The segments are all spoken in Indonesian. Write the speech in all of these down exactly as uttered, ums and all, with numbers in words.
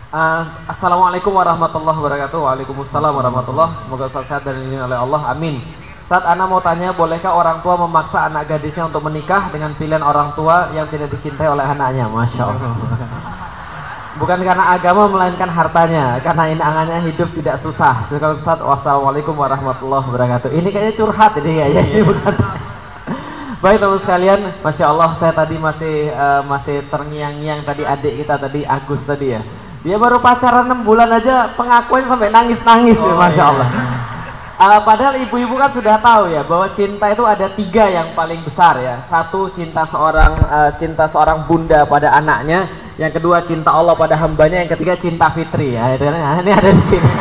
Uh, Assalamualaikum warahmatullahi wabarakatuh. Waalaikumsalam warahmatullahi. Semoga Ustaz sehat dan dilindungi oleh Allah. Amin. Saat Ana mau tanya, bolehkah orang tua memaksa anak gadisnya untuk menikah dengan pilihan orang tua yang tidak dicintai oleh anaknya? Masya Allah. Bukan karena agama melainkan hartanya, karena ini angannya hidup tidak susah. Ustaz, wassalamualaikum warahmatullahi wabarakatuh. Ini kayaknya curhat ini kayaknya. Ini bukan. Baik teman sekalian, masya Allah saya tadi masih uh, masih terngiang-ngiang tadi adik kita tadi Agus tadi ya. Dia baru pacaran enam bulan aja pengakuan sampai nangis-nangis oh, ya, masya Allah. Uh, padahal ibu-ibu kan sudah tahu ya bahwa cinta itu ada tiga yang paling besar ya. Satu, cinta seorang uh, cinta seorang bunda pada anaknya. Yang kedua, cinta Allah pada hambanya. Yang ketiga, cinta fitri ya. Ini ada di sini.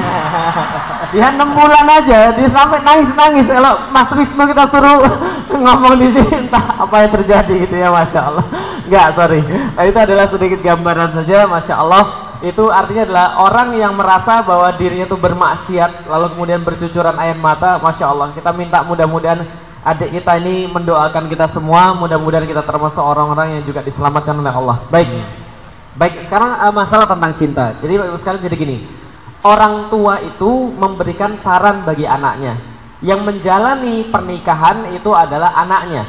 Dia enam bulan aja, dia sampai nangis-nangis. Kalau Mas Wisnu kita suruh ngomong di sini, entah apa yang terjadi gitu ya, masya Allah. Enggak, sorry. Nah, itu adalah sedikit gambaran saja, masya Allah. Itu artinya adalah orang yang merasa bahwa dirinya itu bermaksiat lalu kemudian bercucuran air mata, masya Allah. Kita minta mudah-mudahan adik kita ini mendoakan kita semua, mudah-mudahan kita termasuk orang-orang yang juga diselamatkan oleh Allah. Baik, baik. Sekarang uh, masalah tentang cinta. Jadi Bapak sekalian, jadi gini, orang tua itu memberikan saran bagi anaknya. Yang menjalani pernikahan itu adalah anaknya.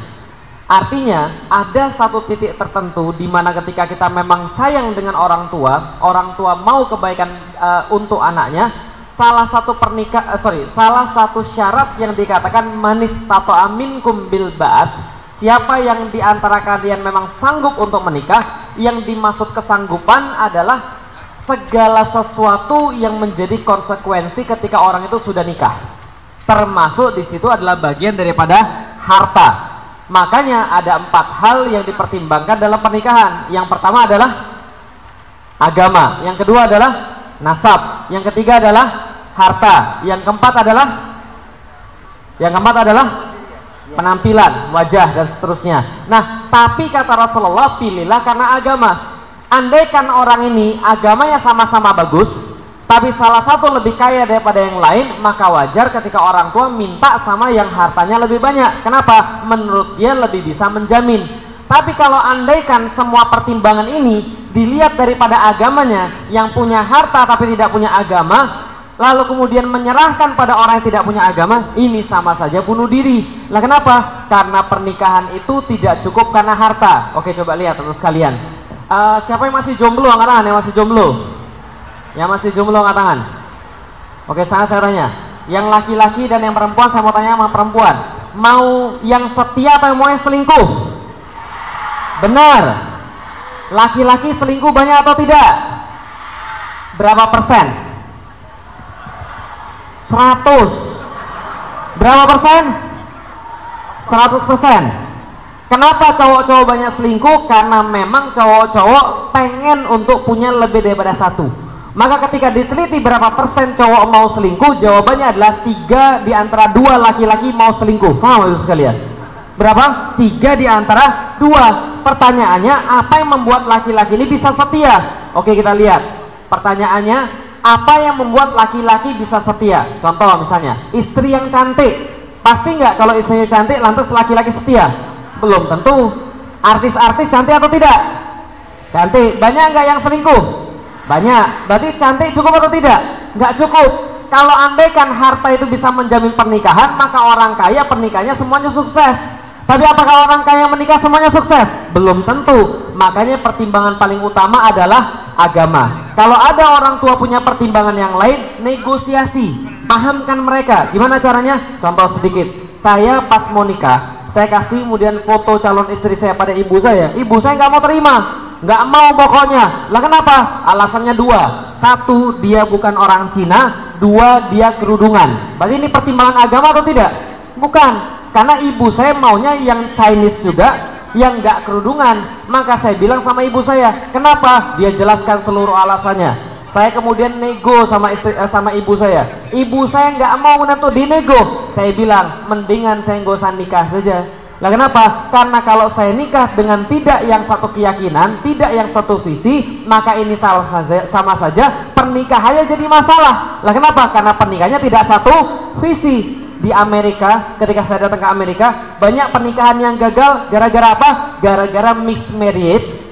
Artinya ada satu titik tertentu di mana ketika kita memang sayang dengan orang tua, orang tua mau kebaikan uh, untuk anaknya, salah satu pernikah, uh, sorry, salah satu syarat yang dikatakan manis tato aminkum bil ba'at, siapa yang diantara kalian memang sanggup untuk menikah, yang dimaksud kesanggupan adalah segala sesuatu yang menjadi konsekuensi ketika orang itu sudah nikah, termasuk di situ adalah bagian daripada harta. Makanya ada empat hal yang dipertimbangkan dalam pernikahan. Yang pertama adalah agama, yang kedua adalah nasab, yang ketiga adalah harta, yang keempat adalah yang keempat adalah penampilan, wajah dan seterusnya. Nah, tapi kata Rasulullah, pilihlah karena agama. Andaikan orang ini agamanya sama-sama bagus, tapi salah satu lebih kaya daripada yang lain, maka wajar ketika orang tua minta sama yang hartanya lebih banyak. Kenapa? Menurut dia lebih bisa menjamin. Tapi kalau andaikan semua pertimbangan ini dilihat daripada agamanya, yang punya harta tapi tidak punya agama, lalu kemudian menyerahkan pada orang yang tidak punya agama, ini sama saja bunuh diri. Lah kenapa? Karena pernikahan itu tidak cukup karena harta. Oke, coba lihat terus sekalian. Uh, siapa yang masih jomblo? Angkat tangan yang masih jomblo. Yang masih jomblo angkat tangan. Oke, sana saya tanya. Yang laki-laki dan yang perempuan, saya mau tanya sama perempuan. Mau yang setia atau mau yang selingkuh? Benar. Laki-laki selingkuh banyak atau tidak? Berapa persen? seratus. Berapa persen? seratus persen. Kenapa cowok-cowok banyak selingkuh? Karena memang cowok-cowok pengen untuk punya lebih daripada satu. Maka ketika diteliti berapa persen cowok mau selingkuh, jawabannya adalah tiga di antara dua laki-laki mau selingkuh. Paham itu sekalian? Berapa? Tiga di antara dua. Pertanyaannya, apa yang membuat laki-laki ini bisa setia? Oke, kita lihat. Pertanyaannya, apa yang membuat laki-laki bisa setia? Contoh misalnya, istri yang cantik. Pasti nggak kalau istrinya cantik lantas laki-laki setia? Belum tentu. Artis-artis cantik atau tidak? Cantik. Banyak nggak yang selingkuh? Banyak. Berarti cantik cukup atau tidak? Nggak cukup. Kalau andaikan harta itu bisa menjamin pernikahan, maka orang kaya pernikahannya semuanya sukses. Tapi apakah orang kaya menikah semuanya sukses? Belum tentu. Makanya pertimbangan paling utama adalah agama. Kalau ada orang tua punya pertimbangan yang lain, negosiasi, pahamkan mereka. Gimana caranya? Contoh sedikit. Saya pas mau nikah, saya kasih kemudian foto calon istri saya pada ibu saya. Ibu saya nggak mau terima. Nggak mau pokoknya. Lah kenapa? Alasannya dua. Satu, dia bukan orang Cina. Dua, dia kerudungan. Berarti ini pertimbangan agama atau tidak? Bukan. Karena ibu saya maunya yang Chinese juga, yang nggak kerudungan. Maka saya bilang sama ibu saya, kenapa? Dia jelaskan seluruh alasannya. Saya kemudian nego sama istri, eh, sama ibu saya. Ibu saya nggak mau menentu dinego. Saya bilang, mendingan saya nggak usah nikah saja. Lah kenapa? Karena kalau saya nikah dengan tidak yang satu keyakinan, tidak yang satu visi, maka ini salah saja, sama saja pernikahannya jadi masalah. Lah kenapa? Karena pernikahannya tidak satu visi. Di Amerika, ketika saya datang ke Amerika, banyak pernikahan yang gagal gara-gara apa? Gara-gara mixed marriage,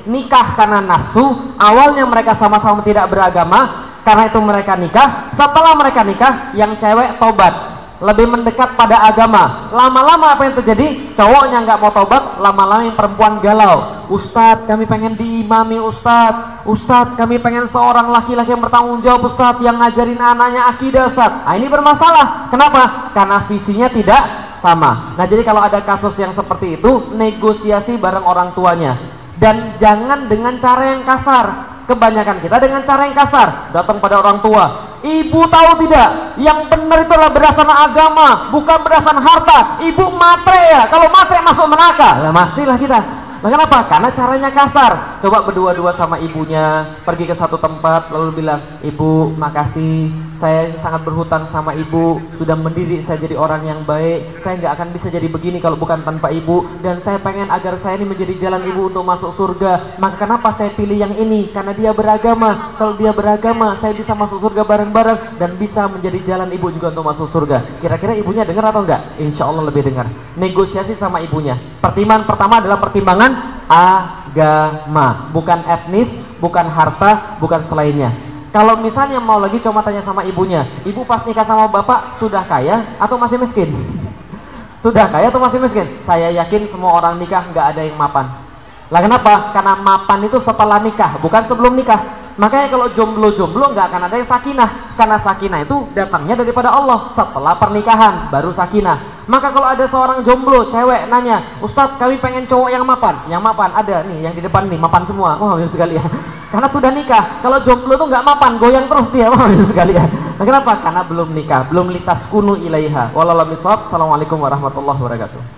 nikah karena nafsu, awalnya mereka sama-sama tidak beragama, karena itu mereka nikah. Setelah mereka nikah, yang cewek tobat, lebih mendekat pada agama. Lama-lama apa yang terjadi? Cowoknya nggak mau tobat, lama-lama yang perempuan galau. Ustadz, kami pengen diimami Ustadz. Ustadz, kami pengen seorang laki-laki yang bertanggung jawab Ustadz, yang ngajarin anaknya akidah Ustadz. Nah, ini bermasalah. Kenapa? Karena visinya tidak sama. Nah, jadi kalau ada kasus yang seperti itu, negosiasi bareng orang tuanya, dan jangan dengan cara yang kasar. Kebanyakan kita dengan cara yang kasar, datang pada orang tua. Ibu tahu tidak, yang benar itu adalah berdasarkan agama, bukan berdasarkan harta. Ibu matre ya, kalau matre masuk neraka, lah matilah kita. Nah, kenapa? Karena caranya kasar. Coba berdua-dua sama ibunya, pergi ke satu tempat, lalu bilang, ibu makasih, saya sangat berhutang sama ibu, sudah mendidik saya jadi orang yang baik, saya nggak akan bisa jadi begini kalau bukan tanpa ibu, dan saya pengen agar saya ini menjadi jalan ibu untuk masuk surga. Maka kenapa saya pilih yang ini? Karena dia beragama. Kalau dia beragama, saya bisa masuk surga bareng-bareng, dan bisa menjadi jalan ibu juga untuk masuk surga. Kira-kira ibunya dengar atau enggak? Insya Allah lebih dengar. Negosiasi sama ibunya. Pertimbangan pertama adalah pertimbangan agama, bukan etnis, bukan harta, bukan selainnya. Kalau misalnya mau lagi, cuma tanya sama ibunya, ibu pas nikah sama bapak sudah kaya atau masih miskin? Sudah kaya atau masih miskin? Saya yakin semua orang nikah nggak ada yang mapan. Lah kenapa? Karena mapan itu setelah nikah, bukan sebelum nikah. Makanya kalau jomblo-jomblo nggak akan ada yang sakinah, karena sakinah itu datangnya daripada Allah setelah pernikahan, baru sakinah. Maka kalau ada seorang jomblo cewek nanya, Ustadz kami pengen cowok yang mapan, yang mapan ada nih, yang di depan nih mapan semua, wah wow, sekali ya. Karena sudah nikah. Kalau jomblo tuh nggak mapan, goyang terus dia, wah wow, sekali ya. Nah, kenapa? Karena belum nikah, belum litas kunu ilaiha. Wallahualam bishawab. Assalamualaikum warahmatullahi wabarakatuh.